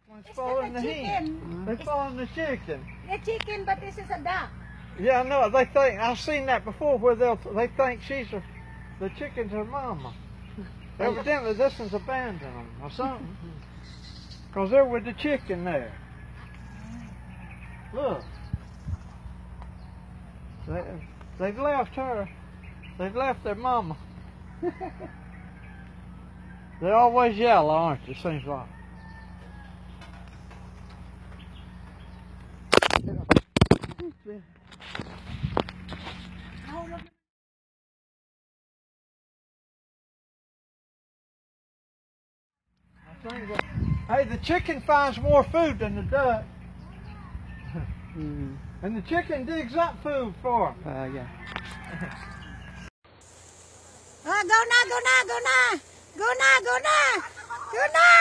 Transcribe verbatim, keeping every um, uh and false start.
One's following the hen. They're following the chicken. The chicken, but this is a duck. Yeah, I know. They think I've seen that before, where they'll they think she's a, the chicken's her mama. Evidently, this one's abandoned them or something, because they're with the chicken there. Look, they they've left her. They've left their mama. They're always yellow, aren't they? Seems like. Hey, the chicken finds more food than the duck. Mm. And the chicken digs up food for him. Uh, yeah. Oh, go now, go now, go now. Go now, go now. Go now.